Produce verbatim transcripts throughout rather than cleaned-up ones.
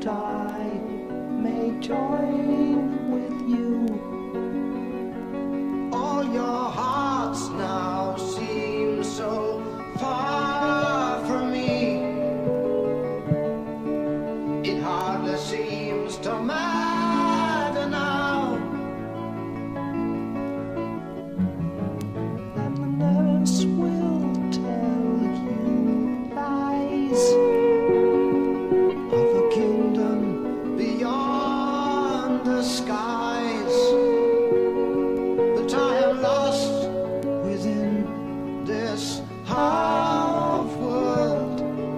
that I may join with you. All your hearts now seem so far from me. It hardly seems to matter now. And the nurse will tell you lies of a kingdom beyond the skies. But I am lost within this half world.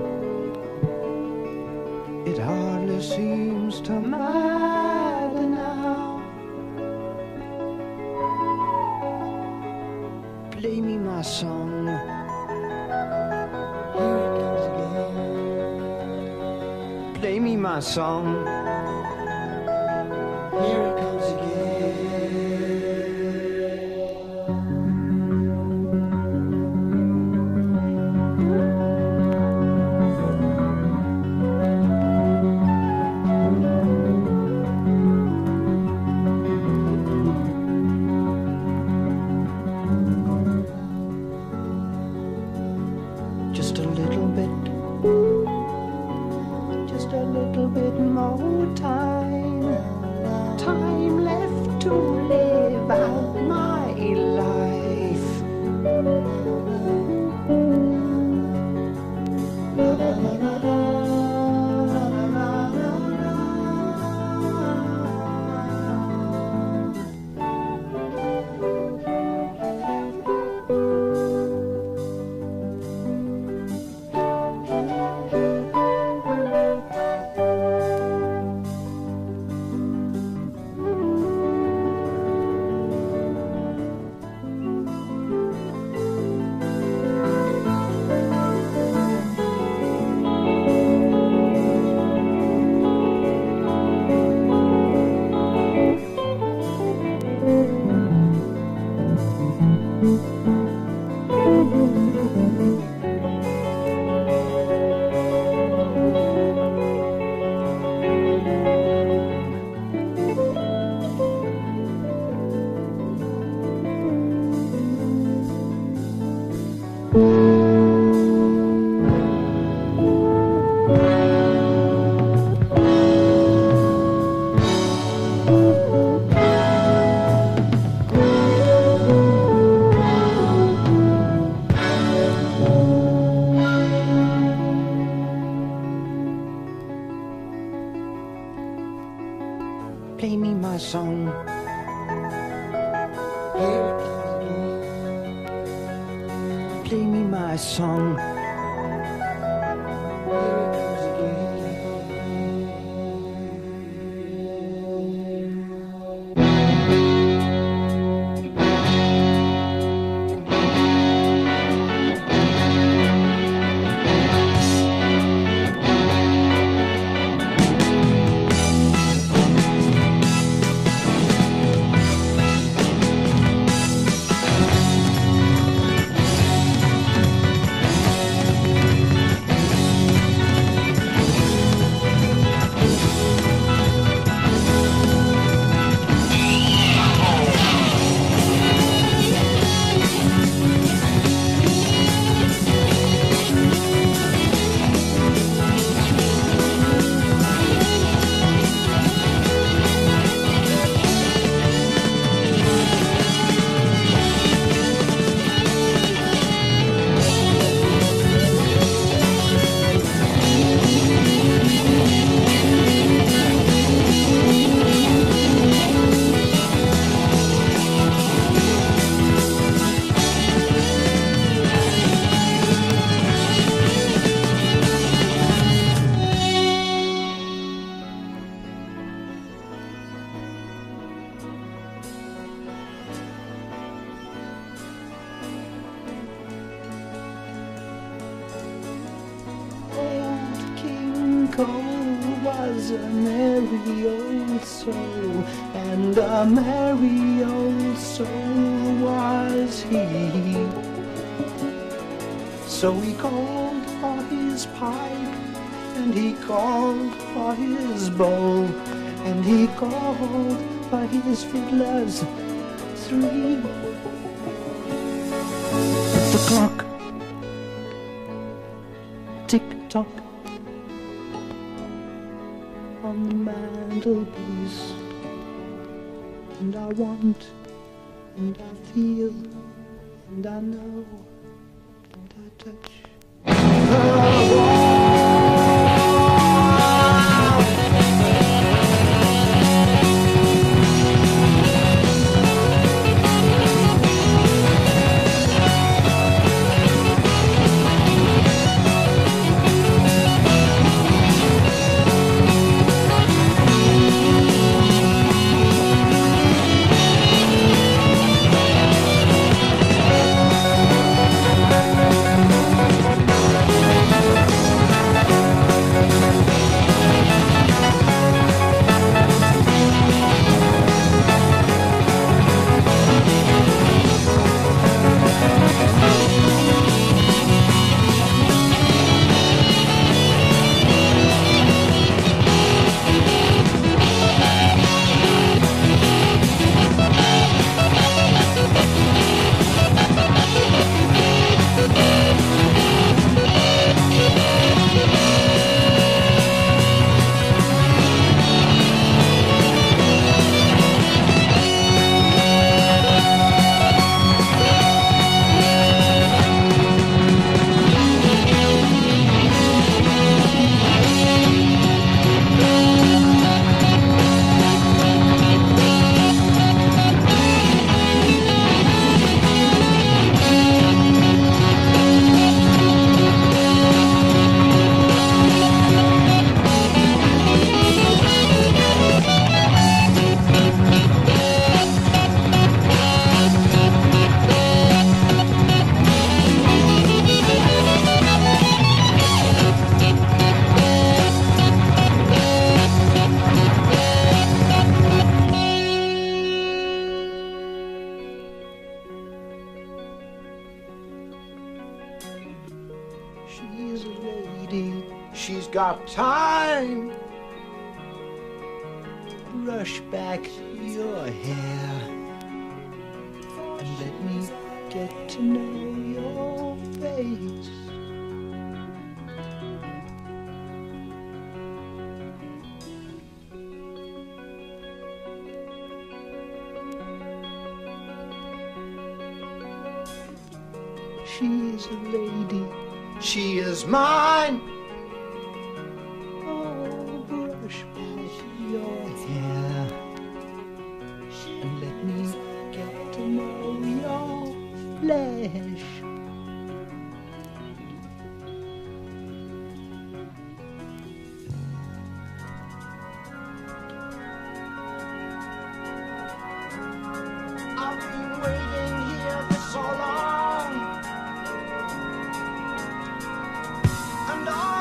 It hardly seems to matter now. Play me my song. Here it comes again. Play me my song. Here it comes again. Just a little bit, just a little bit more time, time left to live out my life. La, la, la, la, la, la, la, la, la. Play me my song. Here it comes again. Play me my song. Here it comes Cole was a merry old soul, and a merry old soul was he. So he called for his pipe, and he called for his bowl, and he called for his fiddlers three. But the clock tick-tock on the mantelpiece, and I want, and I feel, and I know, and I touch the wall. She's a lady, she's got time. Brush back your hair and let me get to know your face. She's a lady, she is mine. Oh, brush back your hair and let me get to know your flesh. I've been waiting here for so long, and I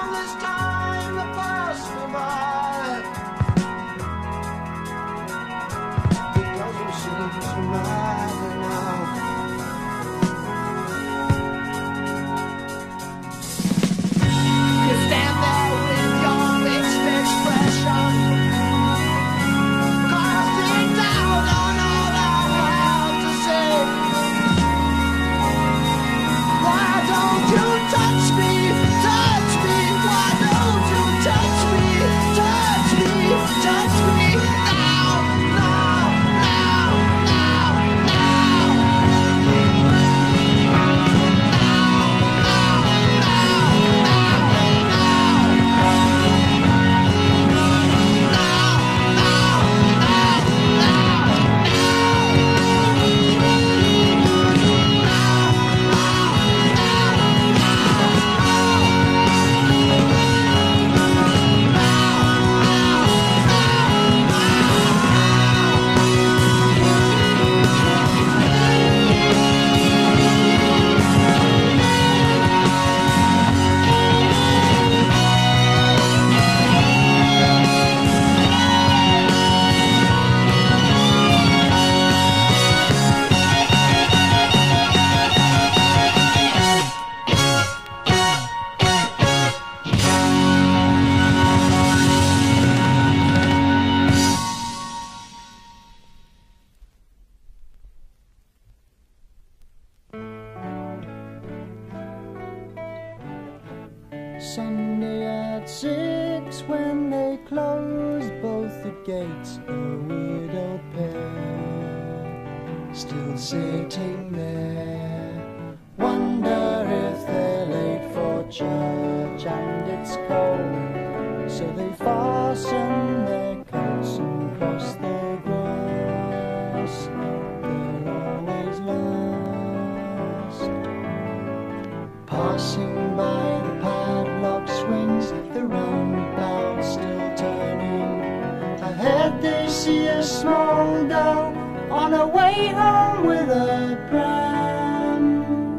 Sunday at six, when they closed both the gates, a widowed pair still sitting there. Wonder if they're late for church and it's cold, so they fasten their coats and cross the grass. They'll always last. Passing by the padlock swings, the roundabout still turning. Ahead they see a small girl on her way home with a pram.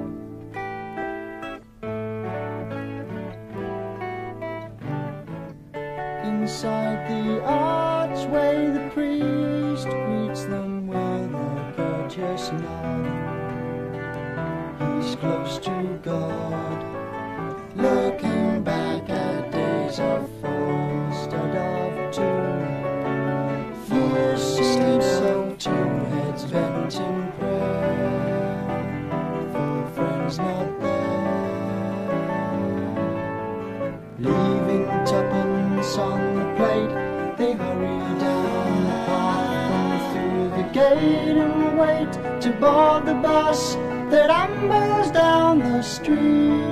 Inside the archway the priest greets them with a courteous nod. He's close to God, looking back at days of four instead of two. Years seem so two heads bent in prayer for friends not there. Leaving tuppence on the plate, they hurry down the path and through the gate and wait to board the bus that ambles down the street.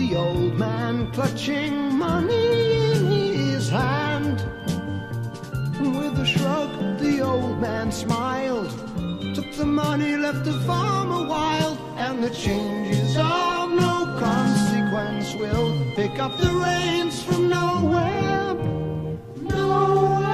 the old man clutching money in his hand. With a shrug, the old man smiled, took the money, left the farmer wild, and the changes of no consequence will pick up the reins from nowhere, nowhere.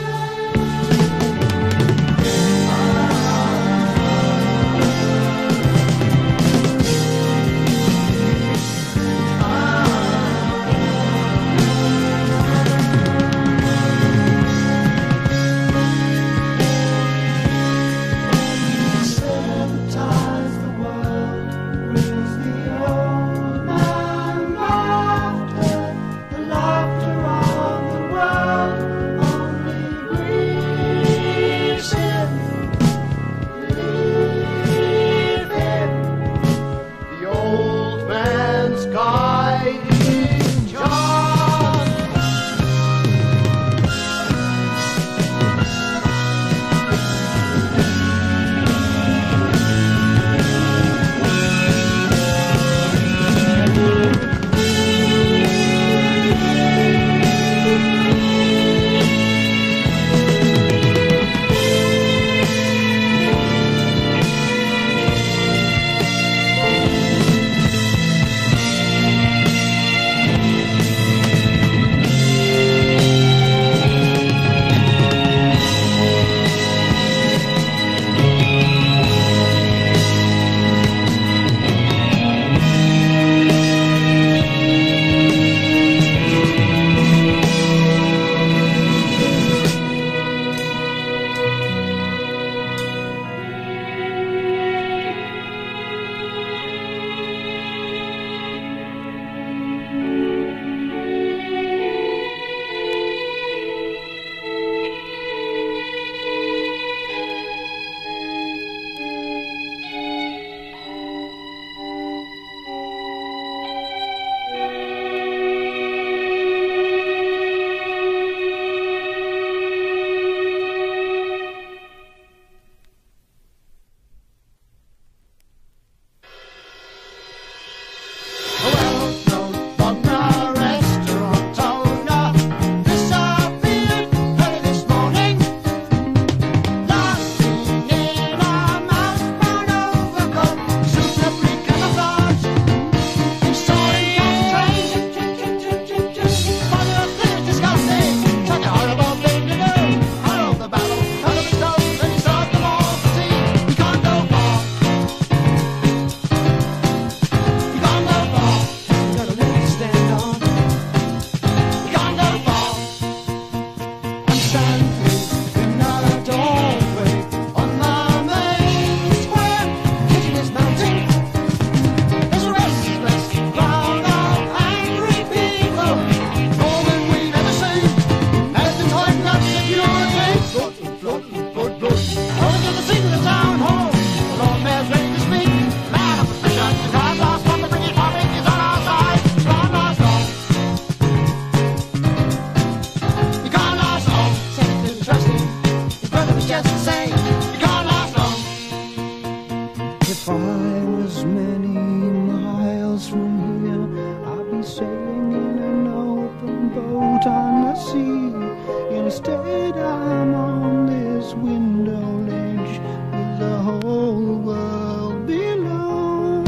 Instead I'm on this window ledge with the whole world below.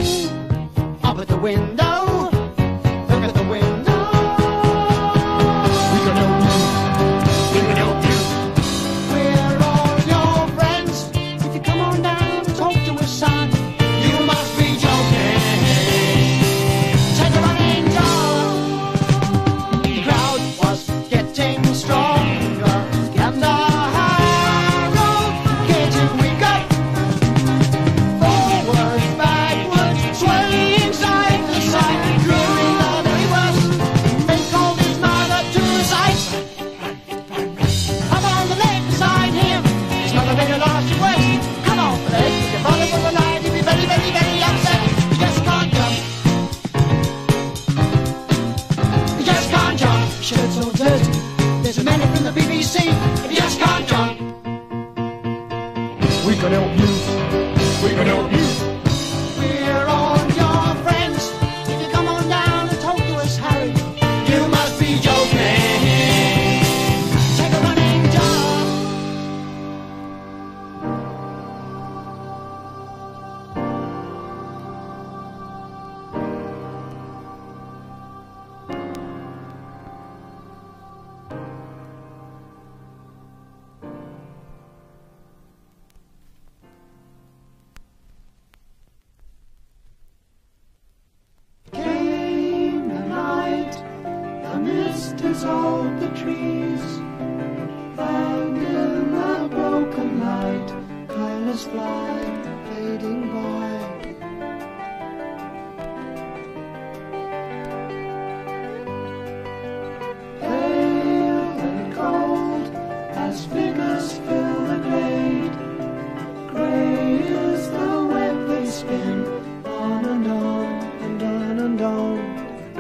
Up at the window, look at the window. We can help you, we can help you. We're all your friends. If you come on down and talk to us, son, you must be joking. Take a running jog. The crowd was getting strong. Shirt's all dirty, there's a man from the B B C, if you just can't jump. We can help you, we can help you. We're all your friends, if you come on down and Butterflies fly, fading by. Pale and cold as figures fill the glade. Grey is the web they spin, on and on and on and on.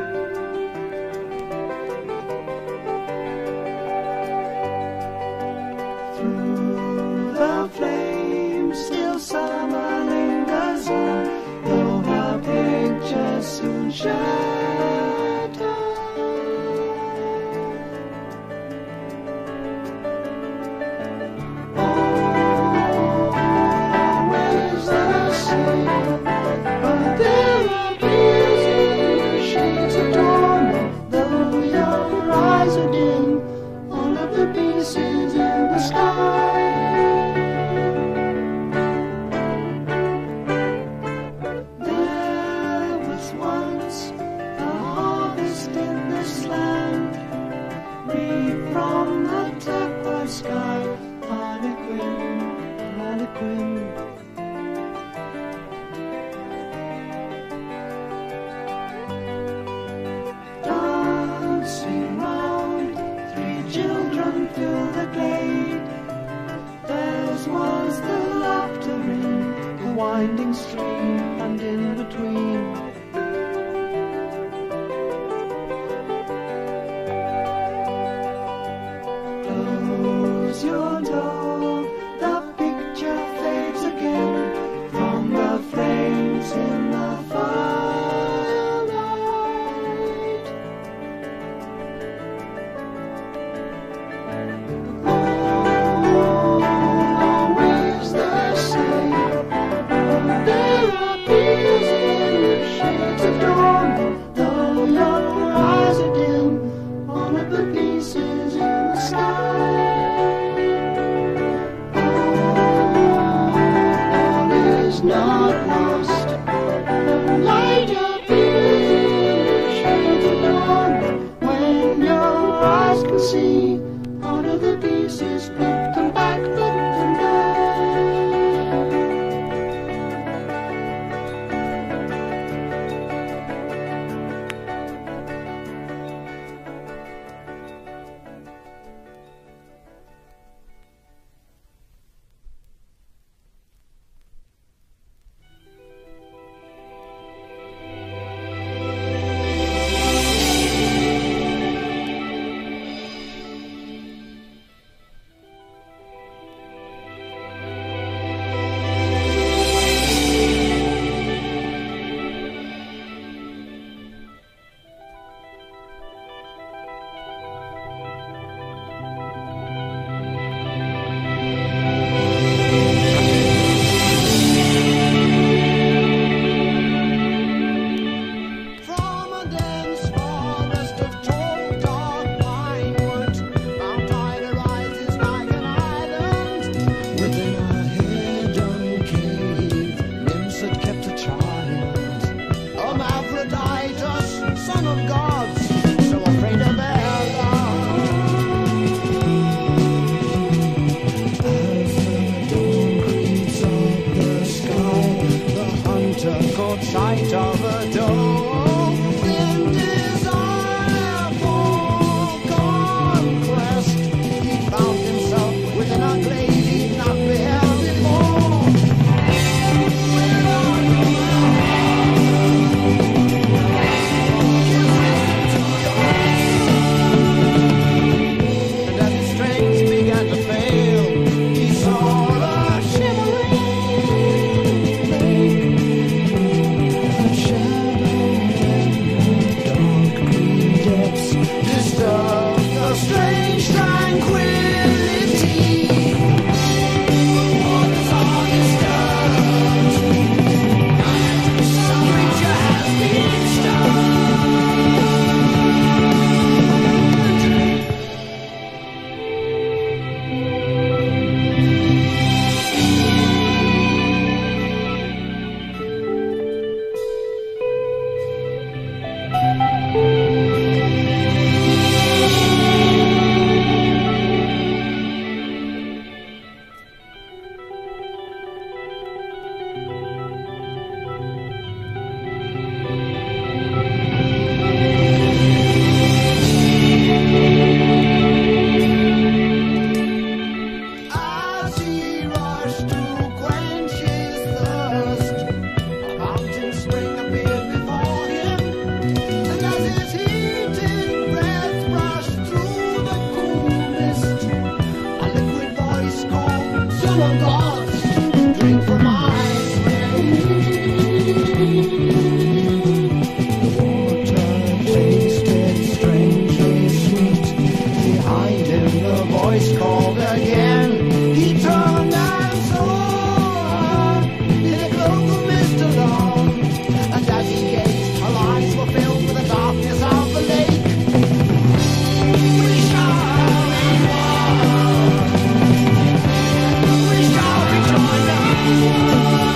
Through the flames still summer lingers on, though her picture soon shatters. Always the same, but there appears in shades of dawn, though your eyes are dim, all of the pieces in the sky. There was once a harvest in this land, reaped from the turquoise sky. Harlequin, Harlequin. Dancing round, three children fill the glade. Theirs was the laughter in the winding stream, and in between close your door, the picture fades again from the flames in the firelight. Always the same, there appears in shades of dawn, though your eyes are dim, all of the pieces in the sky. All is not lost, light appears in shades of dawn, when your eyes can see all of the pieces, put them back, put them back. Sight of a dome in desire for conquest, he found himself within a glade he'd not beheld before. And as his strength began to fail, he saw a shimmering lake. Shadow one glass, drink from my spring. The water tasted strangely sweet. Behind him the voice called again. He turned and saw her in a cloak of mist alone. And as he gazed, her eyes were filled with the darkness of the lake. We shall We shall rejoin us.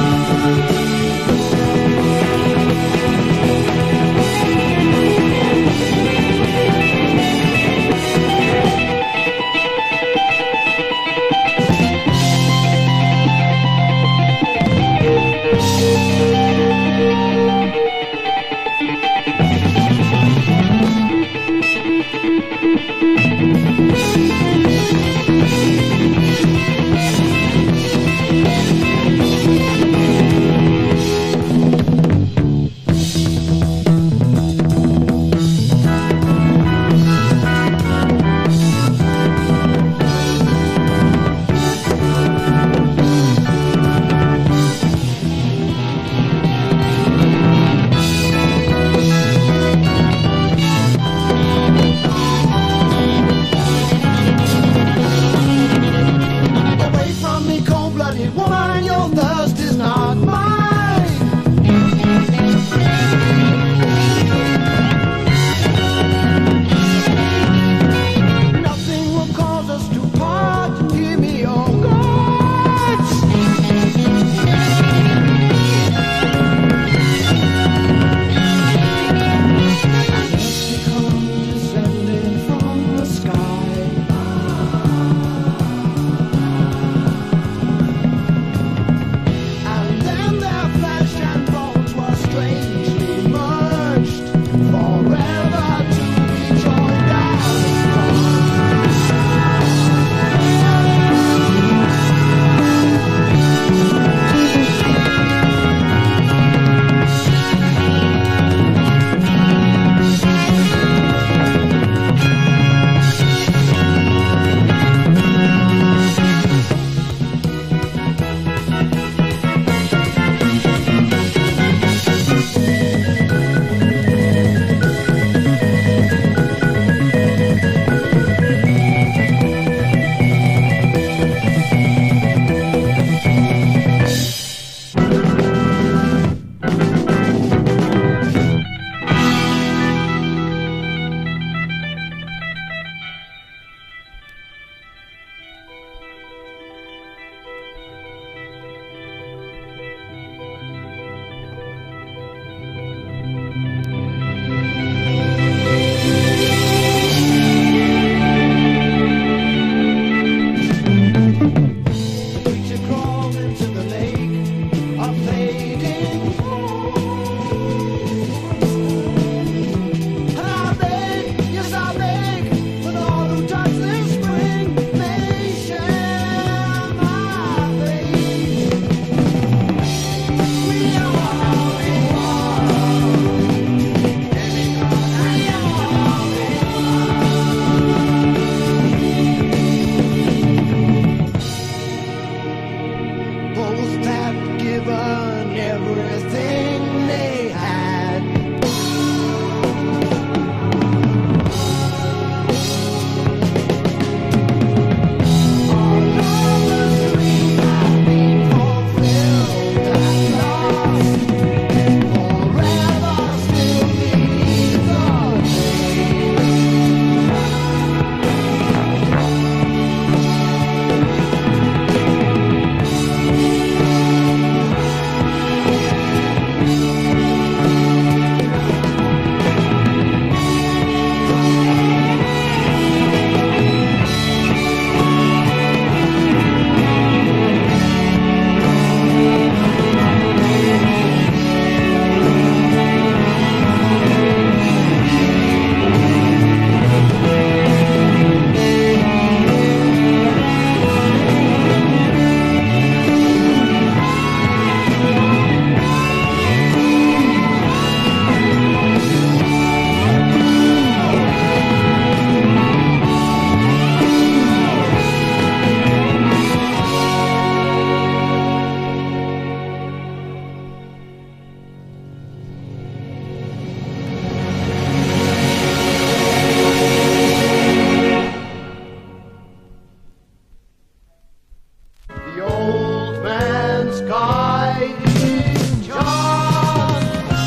his guiding charm.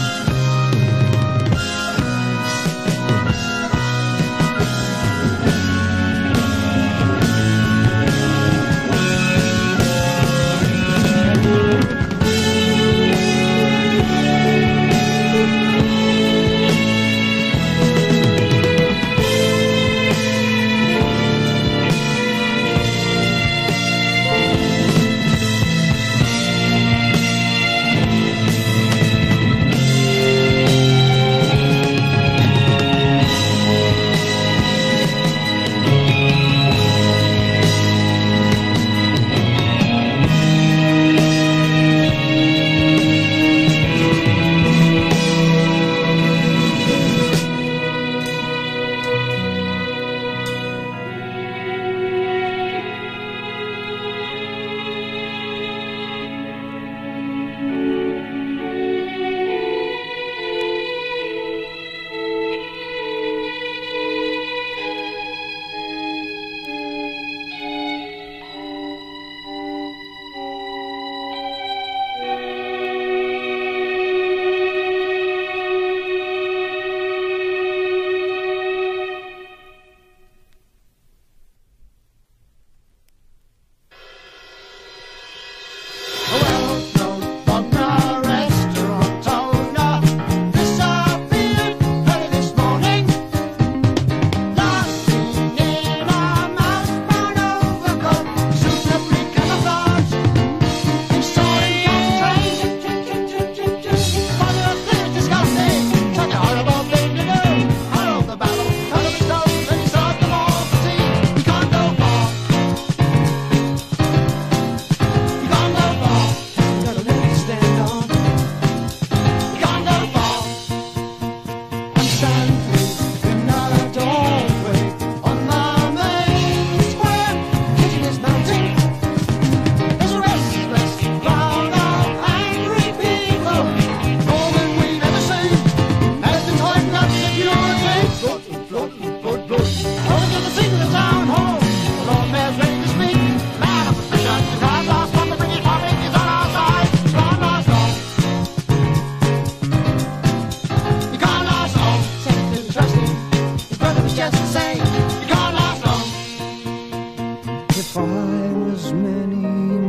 If I was many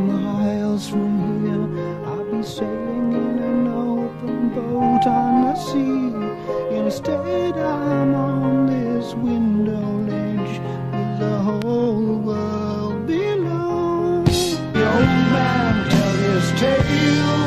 miles from here, I'd be sailing in an open boat on the sea. Instead, I'm on this window ledge with the whole world below. The old man tell his tale.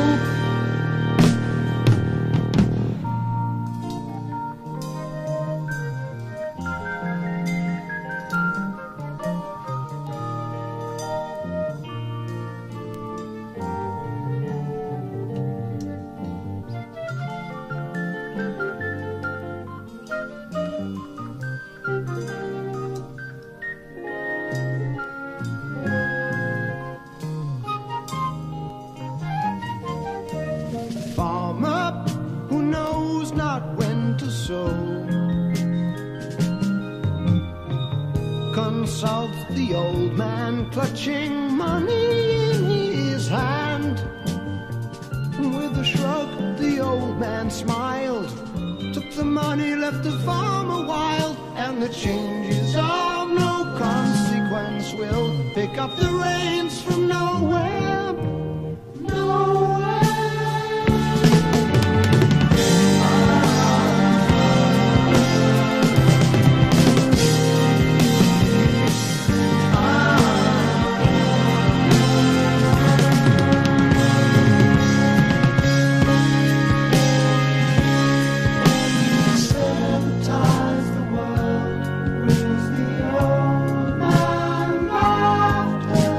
Farmer who knows not when to sow consults the old man clutching money in his hand. With a shrug the old man smiled, took the money, left the farmer wild, and the changes of no consequence will pick up the reins from nowhere. Nowhere. Sanitize the world, brings the old man laughter.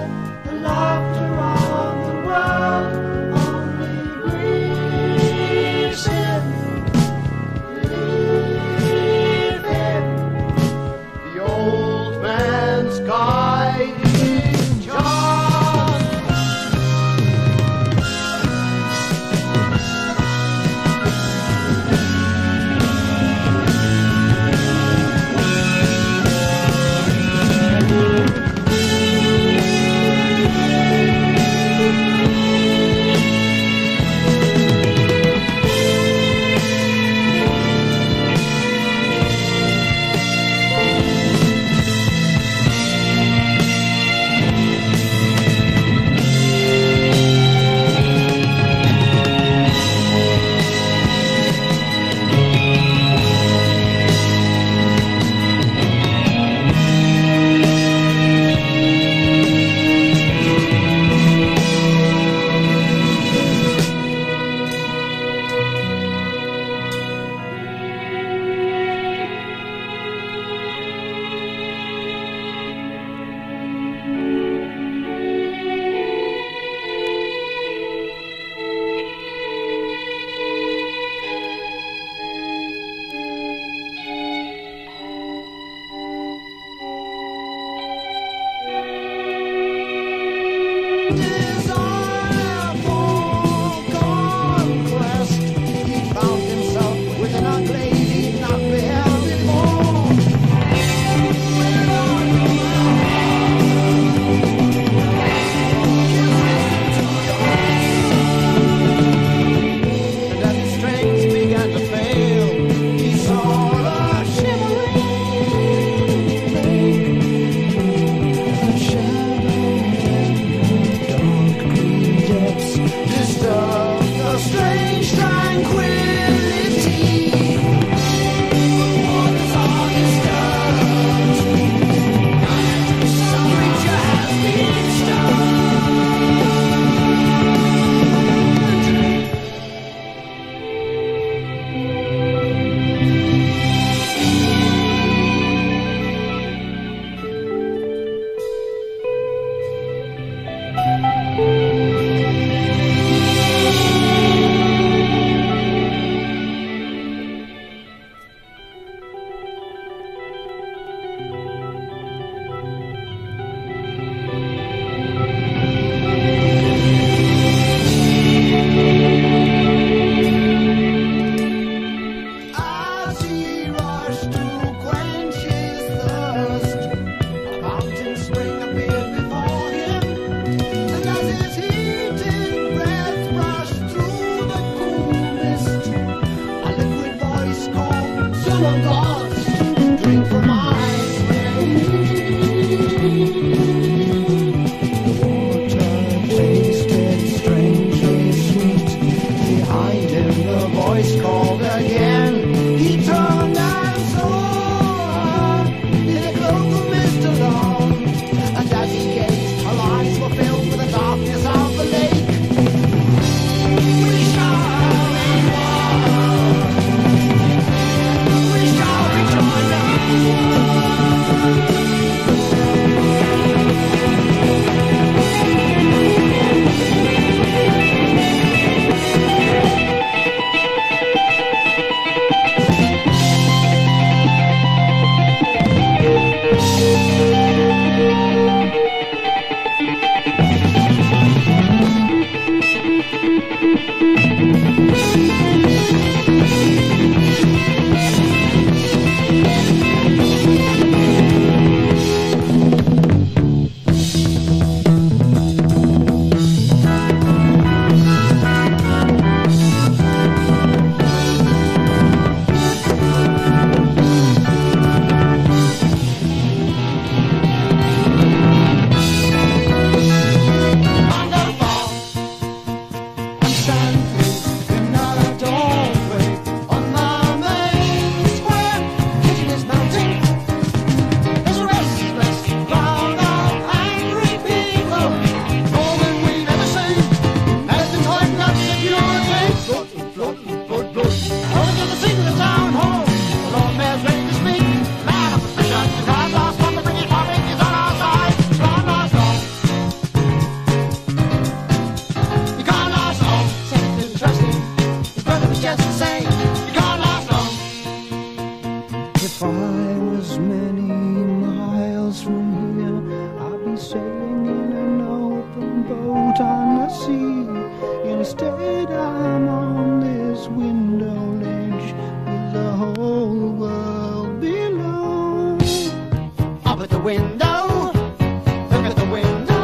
out on the sea. Instead I'm on this window ledge with the whole world below. Up at the window, look at the window.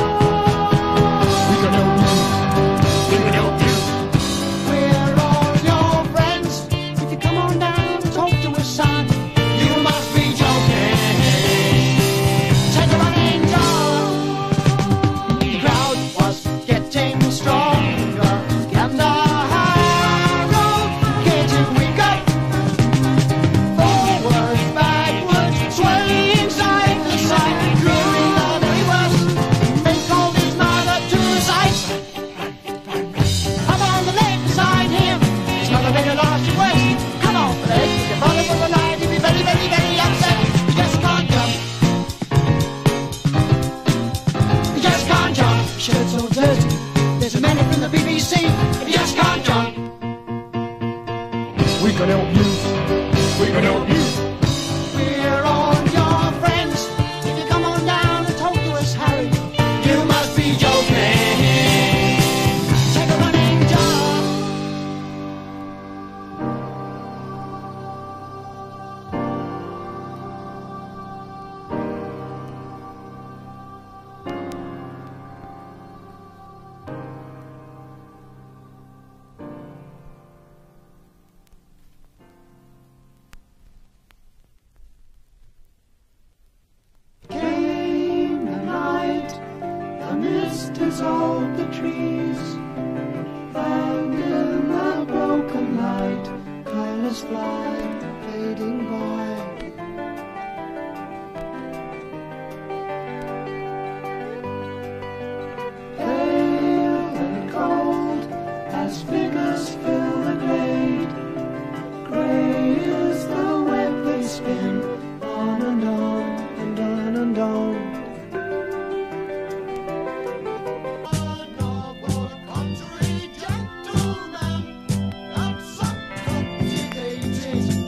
We can help you, we can help you. We're all your friends. If you come on down and talk to us, son, you must be joking. Take a running job. The crowd was getting stronger, and the high road getting weaker. Forwards, backwards, swaying side to side, dreaming the very worst. They called his mother to the sight. Up on the left beside him, his mother made a lost your west. Come on, Fred, if your father was alive, he'd be very, very, very upset. You just can't jump. You just can't jump. Shirt's so dirty. There's a man from the B B C. If you just can't jump. We can help you, we can help you. We're all your friends. If you come on down and talk to us, Harry, you must be joking. Take a running job. Came the night, the mist dissolved the trees, and in the broken light, colors fly, fading by. Pale and cold, as figures fill the glade, gray is the web they spin, on and on and on and on. Country gentleman, not so complicated.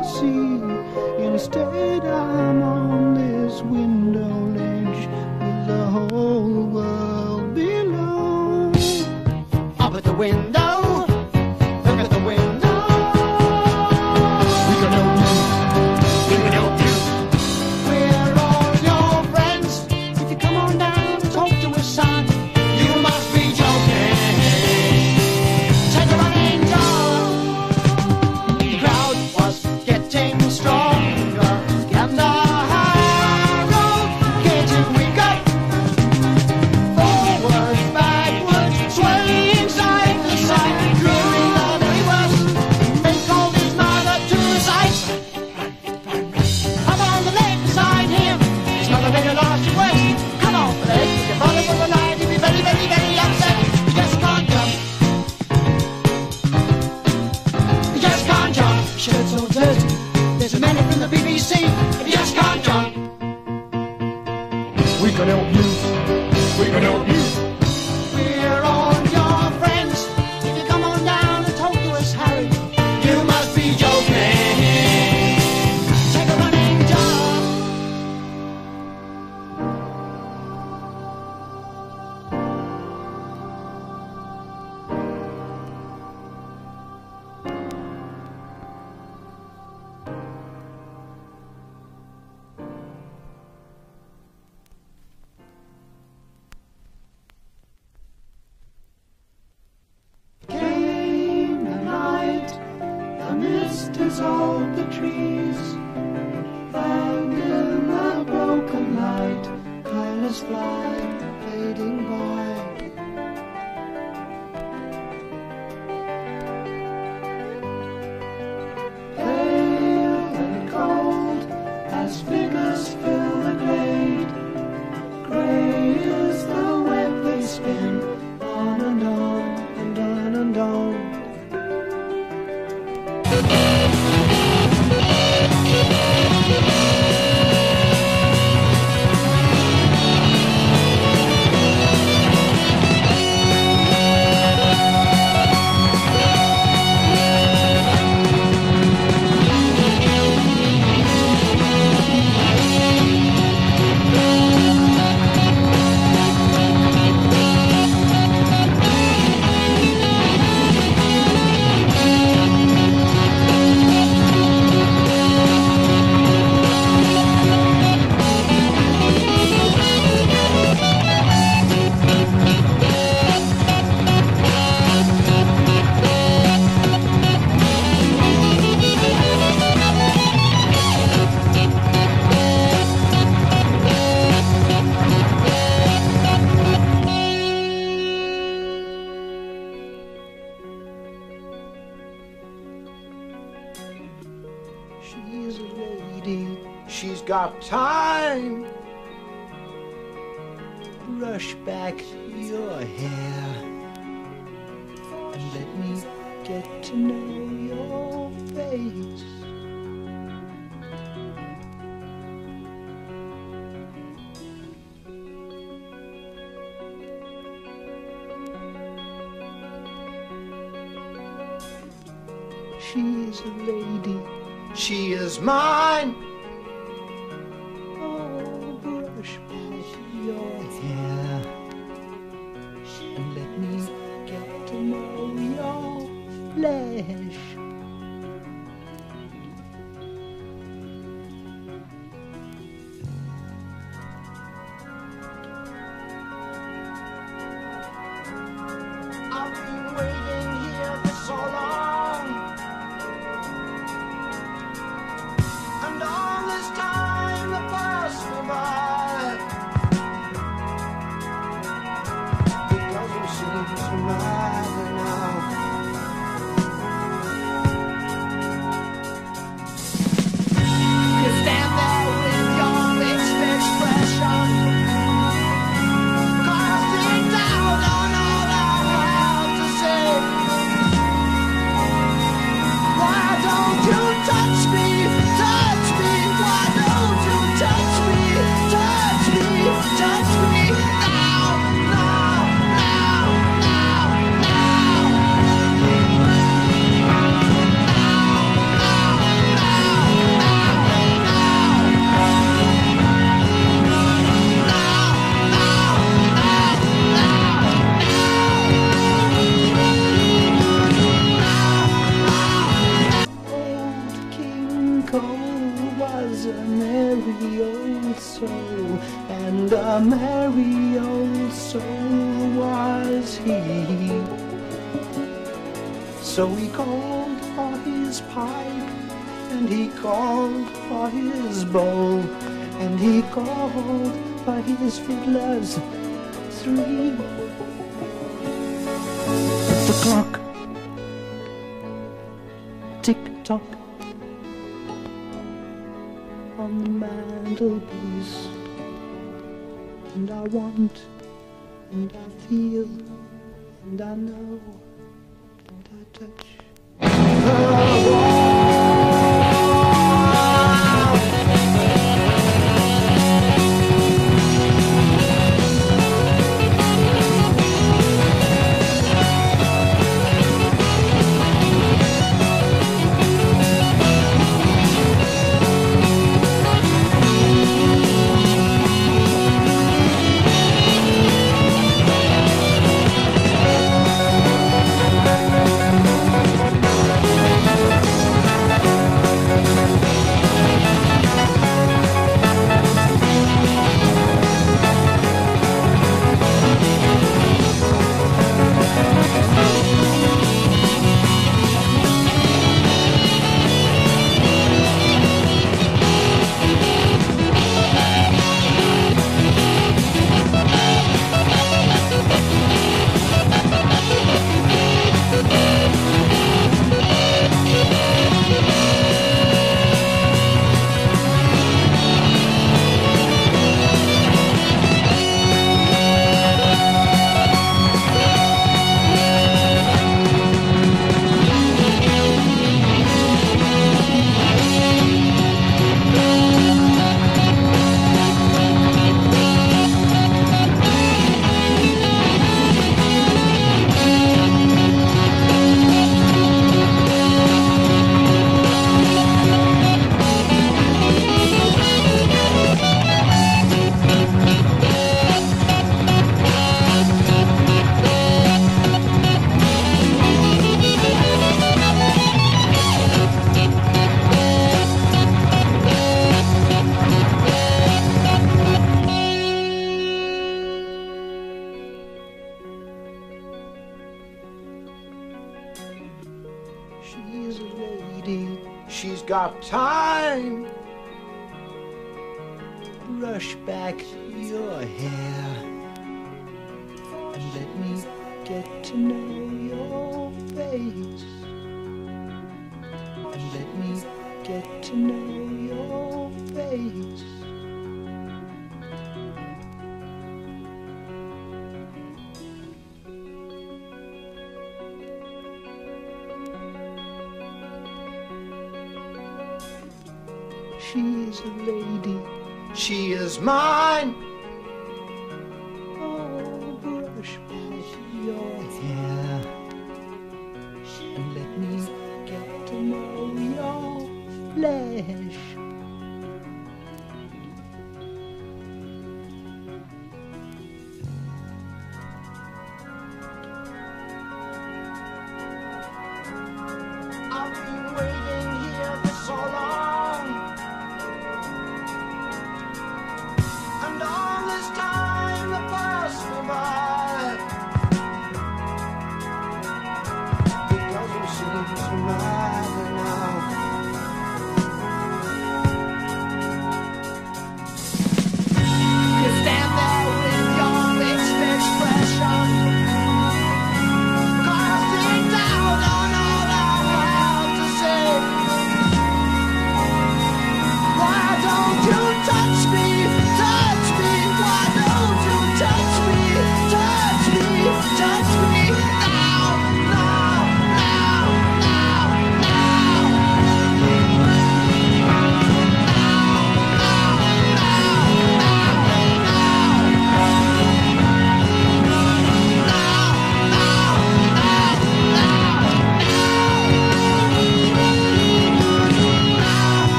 I see. Instead I'm on this window ledge with the whole world below. Up at the window, look at the window. We can help you, we can help you. We're all your friends. If you come on down and talk to us, son, you must be joking. Take a running job. The crowd was getting stronger, and the high road getting weaker. Forwards, backwards, swaying side to side, dreaming the very worst. They called his mother to the sight. Come on the left beside him. His mother made a lost your west. Come on, Fred, if you follow for the night, you'll be very, very, very upset. You just can't jump. You just can't jump. Shirt's all dirty. There's a man from the B B C. If you just can't jump. We can help you, we can help you. We're all your friends. If you come on down and talk to us, Harry, you must be joking. Take a running job. Came the night, the mist dissolved the trees, and in the broken light, colors fly fading by. Pale and cold as figures fill the glade, grey is the web they spin on and on and on and on. She's a lady, she's got time. Brush back your hair and let me get to know your face. She's a lady, she is mine. Oh, brush back your hair and let me get to know your flesh. I've been waiting here for so long, and all this time that passed me by, It doesn't seem to matter now. you stand there with your fixed expression, casting doubt on all I have to say. Why don't you touch me, touch me? a merry old soul, and a merry old soul was he. So he called for his pipe, and he called for his bowl, and he called for his fiddlers three. The clock tick-tock on the mantelpiece, and I want, and I feel, and I know, and I touch the wall. She's a lady, she's got time. Brush back your hair and let me get to know your face, and let me get to know your face. She's a lady, she is mine. Oh, brush back your hair and let me get to know your flesh. I've been waiting here for so long, and all this time that passed me by, it doesn't seem to matter now.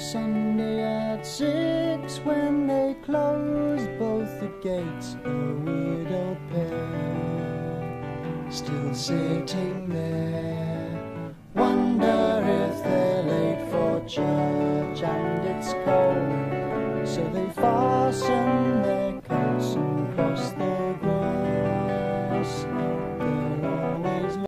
Sunday at six, when they close both the gates, a widow pair still sitting there. Wonder if they're late for church and it's cold, so they follow